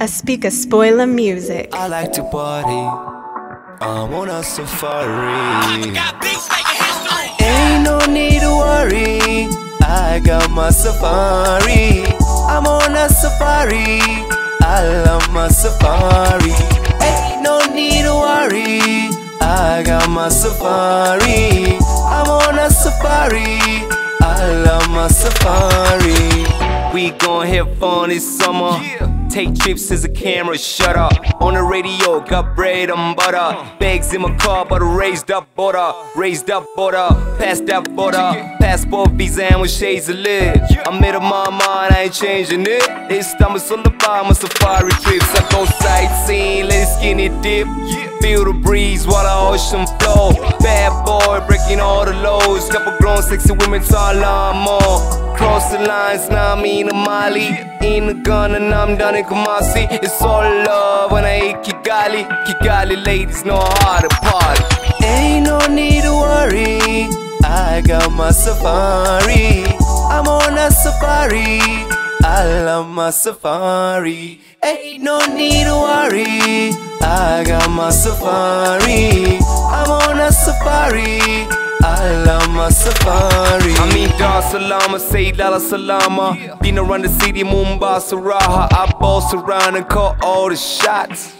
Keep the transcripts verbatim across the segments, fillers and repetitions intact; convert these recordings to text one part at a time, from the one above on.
A speaker spoiler music. I like to party. I'm on a safari. Ain't no need to worry. I got my safari. I'm on a safari. I love my safari. Ain't no need to worry. I got my safari. I'm on a safari. I love my safari. We gon' have fun this summer. Take trips as a camera shutter. On the radio, got bread and butter. Bags in my car, but raised up butter. Raised up butter, passed up butter. Passport, visa, and with shades of lid. I made up my mind, I ain't changing it. This time it's on the bar, my safari trips. I go sightseeing, let it skinny dip. Feel the breeze while the ocean flow. Bad boy, breaking all the lows. Couple grown sexy women, tall more. Cross the lines, now I'm in a Mali. In the gun and I'm done in Kumasi. It's all love when I hit Kigali. Kigali ladies know how to party. Ain't no need to worry. I got my safari. I'm on a safari. I love my safari. Ain't no need to worry. I got my safari. I'm on a safari. I love my safari. I mean Dar Salama, say Lala Salama. Been around the city, Mombasa, Raha. I boss around and call all the shots.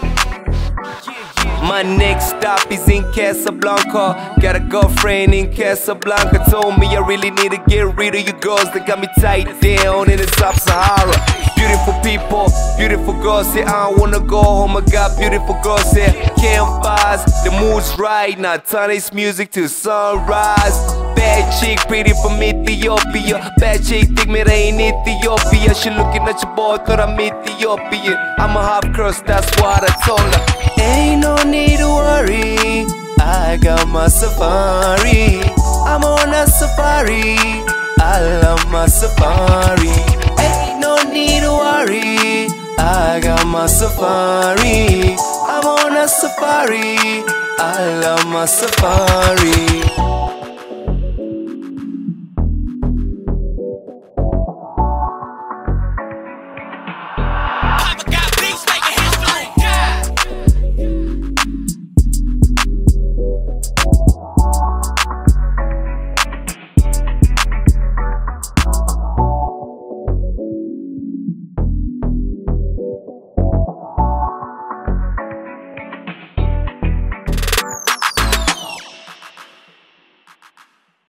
My next stop is in Casablanca. Got a girlfriend in Casablanca. Told me I really need to get rid of you girls that got me tight down in the Sub-Sahara. Beautiful people, beautiful girls say I don't wanna go home. I got beautiful girls say campfires. The mood's right now, turn this music to sunrise. Bad chick, pretty from Ethiopia. Bad chick, think me they in Ethiopia. She looking at your boy, thought I'm Ethiopian. I'm a half crust, that's what I told her. Ain't no need to worry. I got my safari. I'm on a safari. I love my safari. Ain't no need to worry. I got my safari. I'm on a safari. I love my safari.